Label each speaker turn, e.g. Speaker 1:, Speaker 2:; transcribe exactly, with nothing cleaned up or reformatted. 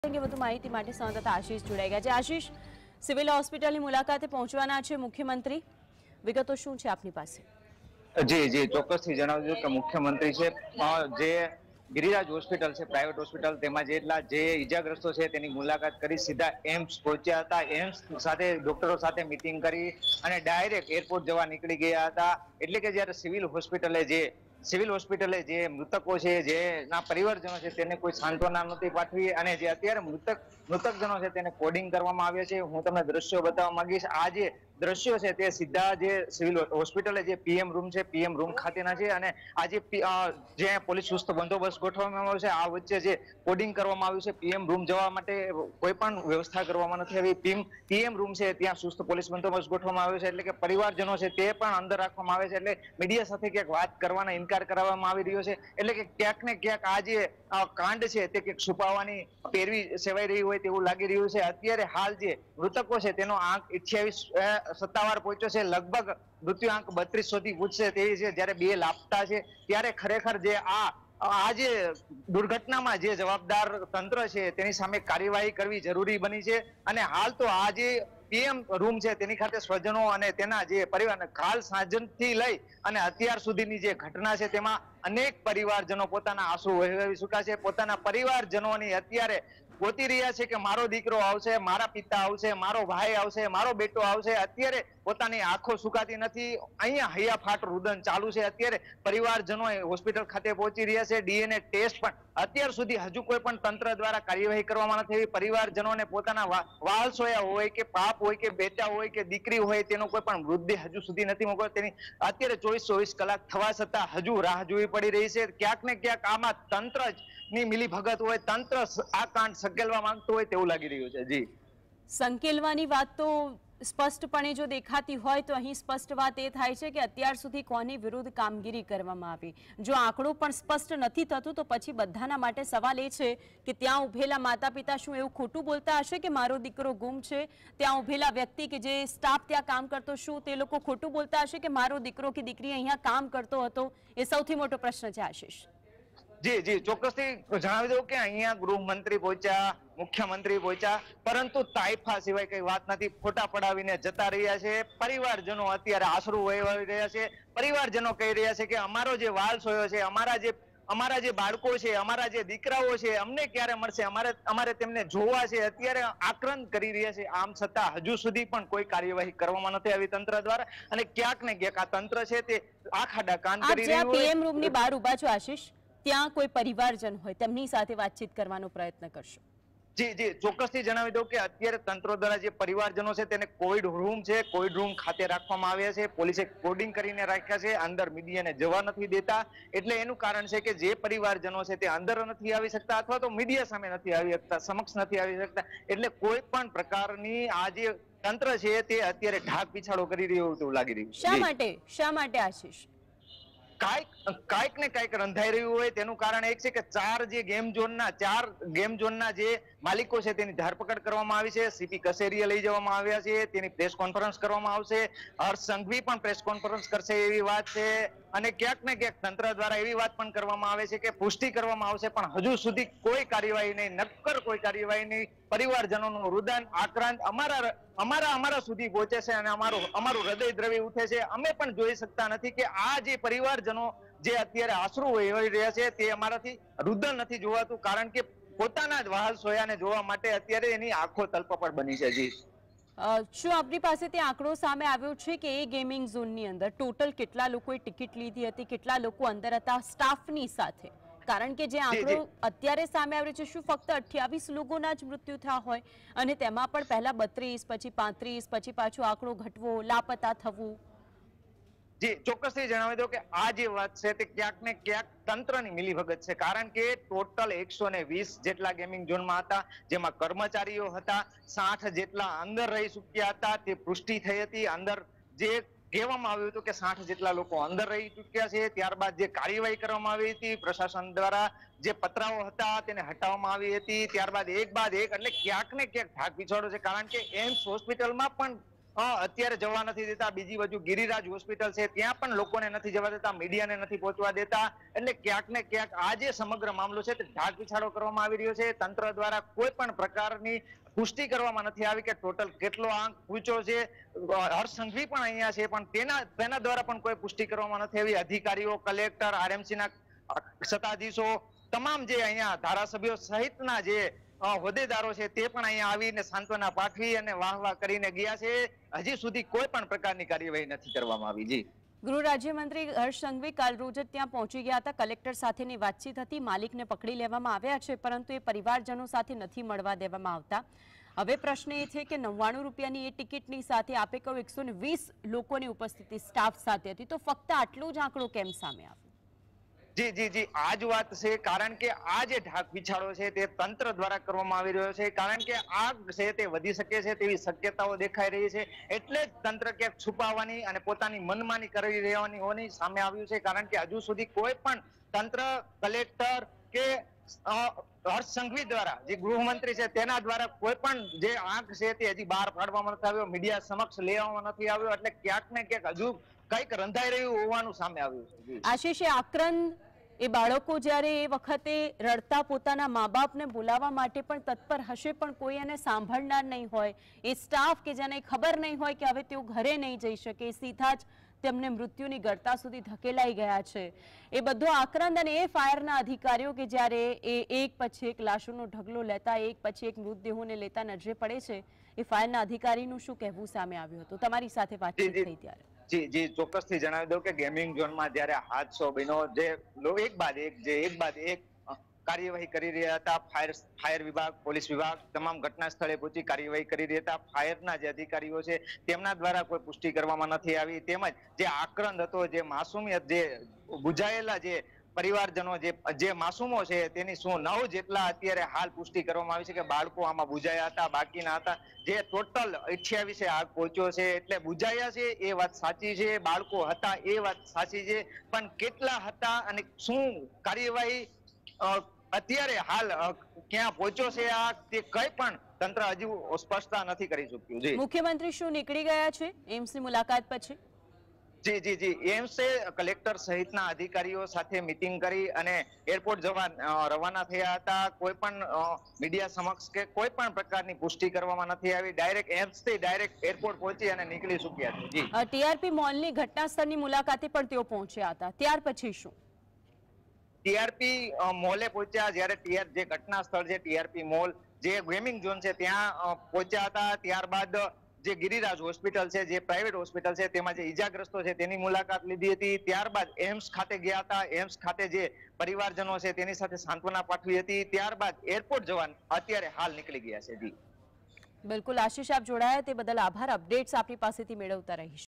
Speaker 1: વધુ માહિતી માટે સંવાદદાતા આશીષ જોડાઈ ગયા છે। આશીષ, સિવિલ હોસ્પિટલની મુલાકાતે પહોંચવાના છે મુખ્યમંત્રી, વિગતો શું છે આપની પાસે?
Speaker 2: જી જી ચોક્કસથી જણાવજો કે મુખ્યમંત્રી છે જે ગિરિરાજ હોસ્પિટલ છે, પ્રાઇવેટ હોસ્પિટલ, તેમાં જેટલા જે ઈજાગ્રસ્તો છે તેની મુલાકાત કરી સીધા એમ્સ પહોંચ્યા હતા। એમ્સ સાથે ડોક્ટરો સાથે મિટિંગ કરી અને ડાયરેક્ટ એરપોર્ટ જવા નીકળી ગયા હતા। એટલે કે જ્યારે સિવિલ હોસ્પિટલે જે સિવિલ હોસ્પિટલે જે મૃતકો છે, જેના પરિવારજનો છે, તેને કોઈ સાંત્વના નહોતી પાઠવી અને જે અત્યારે મૃતક મૃતકજનો છે તેને કોડિંગ કરવામાં આવ્યા છે। હું તમને દ્રશ્યો બતાવવા માંગીશ। આ જે દ્રશ્યો છે તે સીધા જે સિવિલ હોસ્પિટલે જે પીએમ રૂમ છે, પીએમ રૂમ ખાતેના છે અને આ જે જે પોલીસ ચુસ્ત બંદોબસ્ત ગોઠવવામાં આવ્યો છે, આ વચ્ચે જે કોડિંગ કરવામાં આવ્યું છે, પીએમ રૂમ જવા માટે કોઈ પણ વ્યવસ્થા કરવામાં નથી આવી। પીએમ પીએમ રૂમ છે ત્યાં ચુસ્ત પોલીસ બંદોબસ્ત ગોઠવવામાં આવ્યો છે, એટલે કે પરિવારજનો છે તે પણ અંદર રાખવામાં આવે છે। એટલે મીડિયા સાથે ક્યાંક વાત કરવાના ઇનકાર કરાવવામાં આવી રહ્યો છે। એટલે કે ક્યાંક ને ક્યાંક આ જે કાંડ છે તે ક્યાંક છુપાવવાની પેરવી સેવાઈ રહી હોય તેવું લાગી રહ્યું છે। અત્યારે હાલ જે મૃતકો છે તેનો આંક અઠ્યાવીસ સત્તાવાર પહોંચ્યો છે, લગભગ મૃત્યુ આંક બત્રીસ સુધી પૂછશે તેવી છે। જ્યારે બે લાપતા છે ત્યારે ખરેખર જે આ આ જે દુર્ઘટનામાં જે જવાબદાર તંત્ર છે તેની સામે કાર્યવાહી કરવી જરૂરી બની છે। અને હાલ તો આ જે પીએમ રૂમ છે તેની ખાતે સ્વજનો અને તેના જે પરિવાર કાલ સાંજથી લઈ અને અત્યાર સુધીની જે ઘટના છે તેમાં અનેક પરિવારજનો પોતાના આંસુ વહેવી ચૂક્યા છે। પોતાના પરિવારજનોની અત્યારે ગોતી રહ્યા છે કે મારો દીકરો આવશે, મારા પિતા આવશે, મારો ભાઈ આવશે, મારો બેટો આવશે। અત્યારે પોતાની આંખો સુકાતી નથી, અહીંયા હૈયાફાટ રુદન ચાલુ છે। અત્યારે પરિવારજનો હોસ્પિટલ ખાતે પહોંચી રહ્યા છે। ડીએનએ ટેસ્ટ પણ અત્યાર સુધી હજુ કોઈ પણ તંત્ર દ્વારા કાર્યવાહી કરવામાં નથી આવી। પરિવારજનોને પોતાના વાલસોયા હોય કે બાપ હોય કે બેટા હોય કે દીકરી હોય તેનો કોઈ પણ મૃતદેહ હજુ સુધી નથી મોકલ્યો। તેની અત્યારે ચોવીસ ચોવીસ કલાક થવા છતાં હજુ રાહ જોવી પડી રહી છે। ક્યાંક ને ક્યાંક આમાં તંત્ર જ ની મિલીભગત હોય, તંત્ર આ કાંડ સંકેલવા માંગતું હોય તેવું લાગી રહ્યું છે। જી,
Speaker 1: સંકેલવાની વાત તો સ્પષ્ટપણે જો દેખાતી હોય તો અહીં સ્પષ્ટ વાત એ થાય છે કે અત્યાર સુધી કોની વિરુદ્ધ કામગીરી કરવામાં આવી। જો આંકડો પણ સ્પષ્ટ નથી થતું તો પછી બધાના માટે સવાલ એ છે કે ત્યાં ઉભેલા માતા પિતા શું એવું ખોટું બોલતા હશે કે મારો દીકરો ગુમ છે? ત્યાં ઉભેલા વ્યક્તિ કે જે સ્ટાફ ત્યાં કામ કરતો, શું તે લોકો ખોટું બોલતા હશે કે મારો દીકરો કે દીકરી અહીંયા કામ કરતો હતો? એ સૌથી મોટો પ્રશ્ન છે આશીષ।
Speaker 2: જી જી ચોક્કસથી જણાવી દઉં કે અહીંયા ગૃહમંત્રી પહોંચ્યા, મુખ્યમંત્રી પહોંચ્યા, પરંતુ તાઇફા સિવાય કઈ વાત નથી। ફોટા પડાવીને જતા રહ્યા છે। પરિવારજનો અત્યારે આશરું વહેવાઈ રહ્યા છે। પરિવારજનો કહી રહ્યા છે કે અમારો જે વાલ સોયો છે, અમારા જે અમારા જે બાળકો છે, અમારા જે દીકરાઓ છે, અમને ક્યારે મળશે? અમારે અમારે તેમને જોવા છે। અત્યારે આક્રંદ કરી રહ્યા છે। આમ છતાં હજુ સુધી પણ કોઈ કાર્યવાહી કરવામાં નથી આવી તંત્ર દ્વારા અને ક્યાંક ને ક્યાંક આ તંત્ર છે તે આખાડા કાન કરી રહ્યું હોય।
Speaker 1: પીએમ રૂમની બહાર ઉભા છો આશીષ, ત્યાં કોઈ પરિવારજન હોય તેમની સાથે વાતચીત કરવાનો પ્રયત્ન કરશો?
Speaker 2: જી જી ચોક્કસથી જણાવી દઉં કે અત્યારે તંત્ર દ્વારા જે પરિવારજનો છે તેને કોવિડ રૂમ છે, કોવિડ રૂમ ખાતે રાખવામાં આવ્યા છે। પોલીસે કોડિંગ કરીને રાખ્યા છે, અંદર મીડિયાને જવા નથી દેતા। એટલે એનું કારણ છે કે જે પરિવારજનો છે તે અંદર નથી આવી શકતા અથવા તો મીડિયા સામે નથી આવી શકતા, સમક્ષ નથી આવી શકતા। એટલે કોઈ પણ પ્રકારની આ જે તંત્ર છે તે અત્યારે ઢાક પીછાડો કરી રહ્યું તેવું લાગી રહ્યું છે।
Speaker 1: શા માટે શા માટે આશીષ?
Speaker 2: કાંઈક કાંઈક ને કાંઈક રંધાઈ રહ્યું હોય તેનું કારણ એક છે કે ચાર જે ગેમ ઝોનના ચાર ગેમ ઝોનના જે માલિકો છે તેની ધરપકડ કરવામાં આવી છે। સીપી કચેરીએ લઈ જવામાં આવ્યા છે, તેની પ્રેસ કોન્ફરન્સ કરવામાં આવશે। હર્ષ સંઘવી પણ પ્રેસ કોન્ફરન્સ કરશે એવી વાત છે અને ક્યાંક ને ક્યાંક તંત્ર દ્વારા એવી વાત પણ કરવામાં આવે છે કે પુષ્ટિ કરવામાં આવશે, પણ હજુ સુધી કોઈ કાર્યવાહી નહીં, નક્કર કોઈ કાર્યવાહી નહીં। પરિવારજનોનું રુદન આક્રાંત અમારા અમારા અમારા સુધી પહોંચે છે અને અમારું અમારું હૃદય દ્રવી ઉઠે છે। અમે પણ જોઈ શકતા નથી કે આ જે પરિવારજનો જે અત્યારે આશરું વહેવાઈ રહ્યા છે તે અમારાથી રુદન નથી જોવાતું, કારણ કે પોતાના જ વહાલ સોયાને જોવા માટે અત્યારે એની આંખો તલપપટ બની છે। જી,
Speaker 1: શું આપની પાસે તે આંકડો સામે આવ્યો છે કે એ ગેમિંગ ઝોનની અંદર ટોટલ કેટલા લોકોએ ટિકિટ લીધી હતી, કેટલા લોકો અંદર હતા સ્ટાફની સાથે? કારણ કે જે આંકડો અત્યારે સામે આવ્યો છે, શું ફક્ત અઠ્યાવીસ લોકોના જ મૃત્યુ થયા હોય અને તેમાં પણ પહેલા બત્રીસ, પછી પાંત્રીસ, પછી પાછો આંકડો ઘટવો, લાપતા થવું?
Speaker 2: જી ચોક્કસથી જણાવી દો કે આ જે વાત છે તે ક્યાંક ને ક્યાંક તંત્રની મિલીભગત છે, કારણ કે ટોટલ એકસો ને વીસ જેટલા ગેમિંગ ઝોનમાં હતા, જેમાં કર્મચારીઓ હતા, સાઠ જેટલા અંદર રહી ચૂક્યા હતા, તે પુષ્ટિ થઈ હતી। અંદર જે કહેવામાં આવ્યું હતું કે સાઠ જેટલા લોકો અંદર રહી ચૂક્યા છે। ત્યારબાદ જે કાર્યવાહી કરવામાં આવી હતી પ્રશાસન દ્વારા, જે પતરાઓ હતા તેને હટાવવામાં આવી હતી। ત્યારબાદ એક બાદ એક એટલે ક્યાંક ને ક્યાંક ઢાક પીછાડો છે, કારણ કે એમ્સ હોસ્પિટલમાં પણ અત્યારે જવા નથી દેતા, બીજી બાજુ ગિરિરાજ હોસ્પિટલ છે ત્યાં પણ લોકોને નથી જવા દેતા, મીડિયાને નથી પહોંચવા દેતા. એટલે ક્યાંક ને ક્યાંક આ જે સમગ્ર મામલો છે તે ઢાક પીછાડો કરવામાં આવી રહ્યો છે. તંત્ર દ્વારા કોઈ પણ પ્રકારની પુષ્ટિ કરવામાં નથી આવી કે ટોટલ કેટલો આંક પૂછ્યો છે. હર્ષ સંઘવી પણ અહીંયા છે, પણ તેના તેના દ્વારા પણ કોઈ પુષ્ટિ કરવામાં નથી આવી. અધિકારીઓ, કલેક્ટર, આરએમસી ના સત્તાધીશો, તમામ જે અહીંયા ધારાસભ્યો સહિતના જે હોદ્દેદારો છે તે પણ અહીંયા આવીને સાંત્વના પાઠવી અને વાહ વાહ કરીને ગયા છે. હજી સુધી કોઈ પણ પ્રકારની કાર્યવાહી નથી કરવામાં આવી. જી,
Speaker 1: ગૃહ રાજ્યમંત્રી હર્ષ સંઘવી કાલ રોજ જ ત્યાં પહોંચી ગયા હતા. કલેક્ટર સાથેની વાતચીત હતી. માલિકને પકડી લેવામાં આવ્યા છે, પરંતુ એ પરિવારજનો સાથે નથી મળવા દેવામાં આવતા. હવે પ્રશ્ન એ છે કે નવ્વાણું રૂપિયાની એ ટિકિટની સાથે આપે કહ્યું એકસો ને વીસ લોકોની ઉપસ્થિતિ સ્ટાફ સાથે હતી, તો ફક્ત આટલું જ આંકડો કેમ સામે આવ્યો?
Speaker 2: જી જી જી આ જ વાત છે. કારણ કે આ જે ઢાક પીછાડો છે તે તંત્ર દ્વારા કરવામાં આવી રહ્યો છે. કારણ કે આગ છે તે વધી શકે છે તેવી શક્યતાઓ દેખાઈ રહી છે. એટલે જ તંત્ર ક્યાંક છુપાવવાની અને પોતાની મનમાની કરી રહેવાની હોવાની સામે આવ્યું છે. કારણ કે હજુ સુધી કોઈ પણ તંત્ર, કલેક્ટર કે હર્ષ સંઘવી દ્વારા, જે ગૃહમંત્રી છે તેના દ્વારા કોઈ પણ જે આંક છે તે હજી બહાર પાડવામાં નથી આવ્યો, મીડિયા સમક્ષ લેવામાં નથી આવ્યો. એટલે ક્યાંક ને ક્યાંક હજુ કંઈક રંધાઈ રહ્યું હોવાનું સામે આવ્યું છે.
Speaker 1: આશીષ, આક્રંદ એ બાળકો જ્યારે એ વખતે રડતા પોતાના મા બાપને બોલાવવા માટે પણ તત્પર હશે, પણ કોઈ એને સાંભળનાર નહીં હોય. એ સ્ટાફ કે જેને ખબર નહીં હોય કે હવે તેઓ ઘરે નહીં જઈ શકે, સીધા જ તેમને મૃત્યુની ગળતા સુધી ધકેલાઈ ગયા છે. એ બધો આક્રંદ અને એ ફાયરના અધિકારીઓ કે જ્યારે એ એક પછી એક લાશોનો ઢગલો લેતા, એક પછી એક મૃતદેહોને લેતા નજરે પડે છે, એ ફાયરના અધિકારીનું શું કહેવું સામે આવ્યું હતું? તમારી સાથે વાતચીત થઈ ત્યારે.
Speaker 2: જી જી ચોક્કસથી જણાવી દઉં કે ગેમિંગ ઝોનમાં જ્યારે હાદસો બન્યો, જે એક બાદ એક જે એક બાદ એક કાર્યવાહી કરી રહ્યા હતા. ફાયર ફાયર વિભાગ, પોલીસ વિભાગ તમામ ઘટના સ્થળે પહોંચી કાર્યવાહી કરી રહ્યા હતા. ફાયરના જે અધિકારીઓ છે તેમના દ્વારા કોઈ પુષ્ટિ કરવામાં નથી આવી. તેમજ જે આક્રંદ હતો, જે માસુમિયત, જે બુજાયેલા જે પરિવારજનો, જે જે માસૂમો છે તેની શું નવ જેટલા અત્યારે હાલ પુષ્ટિ કરવામાં આવી છે કે બાળકો આમાં બુજાયા હતા, બાકીના હતા. જે ટોટલ અઠ્યાવીસે આગ પહોંચ્યો છે. એટલે બુજાયા છે એ વાત સાચી છે, બાળકો હતા એ વાત સાચી છે, પણ કેટલા હતા અને શું કાર્યવાહી અત્યારે હાલ ક્યાં પહોંચ્યો છે આ તે કઈ પણ તંત્ર હજુ સ્પષ્ટતા નથી કરી શક્યું. જી,
Speaker 1: મુખ્યમંત્રી શું નીકળી ગયા છે એમ્સની મુલાકાત પછી?
Speaker 2: જી જી જી એમ્સે કલેક્ટર સહિતના અધિકારીઓ સાથે મીટિંગ કરી અને એરપોર્ટ જવા રવાના થયા હતા. કોઈ પણ મીડિયા સમક્ષ કે કોઈ પણ પ્રકારની પુષ્ટિ કરવામાં નથી આવી. ડાયરેક્ટ એમ્સ થી ડાયરેક્ટ એરપોર્ટ પહોંચી અને નીકળી ચૂક્યા છે. જી,
Speaker 1: ટીઆરપી મોલની ઘટના સ્થળની મુલાકાતે પણ તેઓ પહોંચ્યા હતા. ત્યાર પછી શું?
Speaker 2: ટીઆરપી મોલે પહોંચ્યા. જ્યારે ટીઆર જે ઘટના સ્થળ છે ટીઆરપી મોલ, જે ગેમિંગ ઝોન છે ત્યાં પહોંચ્યા હતા. ત્યારબાદ જે ગિરિરાજ હોસ્પિટલ છે, જે પ્રાઇવેટ હોસ્પિટલ છે, તેમાં જે ઈજાગ્રસ્તો છે તેની મુલાકાત લીધી હતી. ત્યારબાદ એમ્સ ખાતે ગયા હતા. એમ્સ ખાતે જે પરિવારજનો છે તેની સાથે સાંત્વના પાઠવી હતી. ત્યારબાદ એરપોર્ટ જવા અત્યારે હાલ નીકળી ગયા છે. જી,
Speaker 1: બિલકુલ આશીષ, આપ જોડાયા તે બદલ આભાર. અપડેટ્સ આપની પાસેથી મેળવતા રહીશ.